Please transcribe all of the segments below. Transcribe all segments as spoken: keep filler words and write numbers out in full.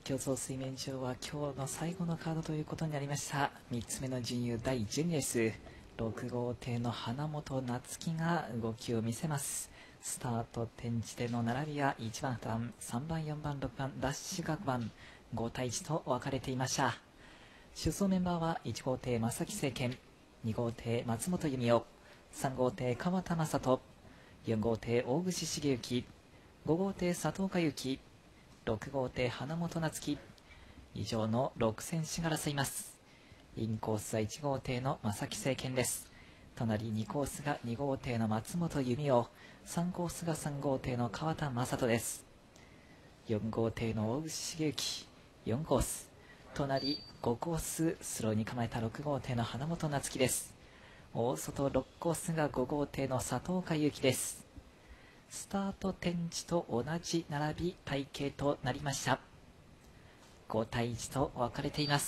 競争水面上は今日の最後のカードということになりました。みっつめの準優だいじゅうにレース、ろく号艇の花本夏樹が動きを見せます。スタート点地での並びはいちばん、にばん、さんばん、よんばん、ろくばん、ダッシュがごばん、ごたいいちと分かれていました。出走メンバーはいち号艇正木政権、に号艇松本弓夫、さん号艇川田正人、よん号艇大串茂之、ご号艇佐藤佳之、ろく号艇花本夏樹、以上のろく選手が争います。インコースはいち号艇の正木政権です。隣にコースがに号艇の松本弓夫、さんコースがさん号艇の川田正人です。よん号艇の大串茂之、よんコース、隣ごコーススローに構えたろく号艇の花本夏樹です。大外ろくコースがご号艇の佐藤佳之です。スタート点地と同じ並び体型となりました。ごたいいちと分かれています。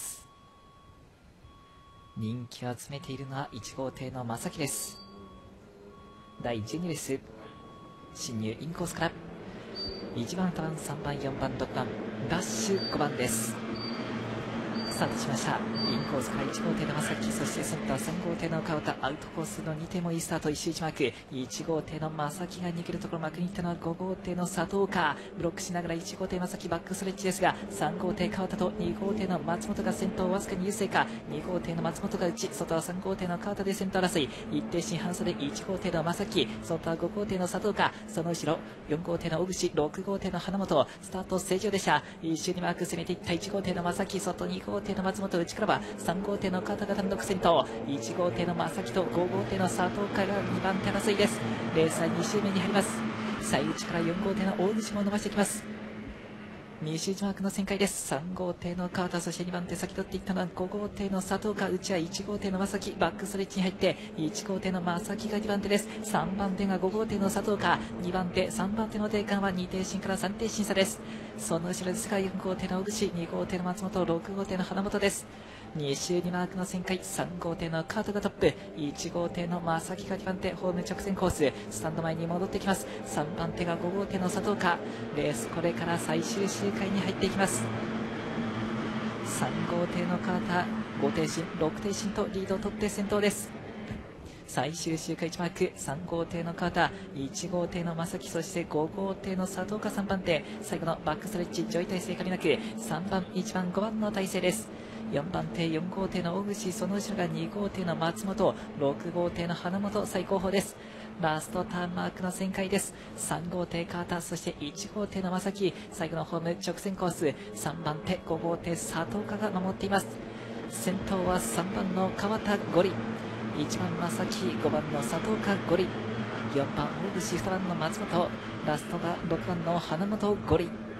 人気を集めているのはいち号艇の正木です。だいじゅうにレース、進入インコースからいちばん、にばん、さんばん、よんばん、ろくばん、ダッシュごばんです。スタートしました。インコースからいち号艇の正木、そしてセンターさん号艇の川田、アウトコースのに艇もいいスタート、一周いちマーク、いち号艇の正木が逃げるところ、幕に行ったのはご号艇の佐藤か、ブロックしながらいち号艇正木バックストレッチですが、さん号艇川田とに号艇の松本が先頭、わずかに優勢か、に号艇の松本が内、外はさん号艇の川田で先頭争い、一定進半差でいち号艇の正木、外はご号艇の佐藤か、その後ろよん号艇の小串、ろく号艇の花本、スタート正常でした。一周にマーク攻めていったいち号艇の正木、外に号艇の松本、内からはさん号艇の川田が単独先頭、いち号艇の正木とご号艇の佐藤かがにばん手争いです。レースはに周目に入ります。最内からよん号艇の大口も伸ばしてきます。に周マークの旋回です。さん号艇の川田、そしてにばん手先取っていったのはご号艇の佐藤か、内はいち号艇の正木、バックストレッチに入っていち号艇の正木がにばん手です。さんばん手がご号艇の佐藤か、にばん手さんばん手の定間はに艇進からさん艇進差です。その後ろですがよん号艇の小串、に号艇の松本、ろく号艇の花本です。に周にマークの旋回、さん号艇のカートがトップ、いち号艇の正木がにばん手、ホーム直線コース、スタンド前に戻ってきます。さんばん手がご号艇の佐藤か。レースこれから最終周回に入っていきます。さん号艇のカータ、ご艇進、ろく艇進とリードを取って先頭です。最終周回いちマーク、さん号艇の川田、いち号艇の正木、そしてご号艇の佐藤かさんばん手、最後のバックストレッチ、上位体勢借りなくさんばん、いちばん、ごばんの体勢です。よんばん手、よん号艇の大串、その後ろがに号艇の松本、ろく号艇の花本、最後方です。ラストターンマークの旋回です。さん号艇川田、そしていち号艇の正木、最後のホーム直線コース、さんばん手、ご号艇佐藤かが守っています。先頭はさんばんの川田ゴリ、いちばん正木、ごばんの佐藤かゴリ、よんばん大串、にばんの松本、ラストがろくばんの花本ゴリ。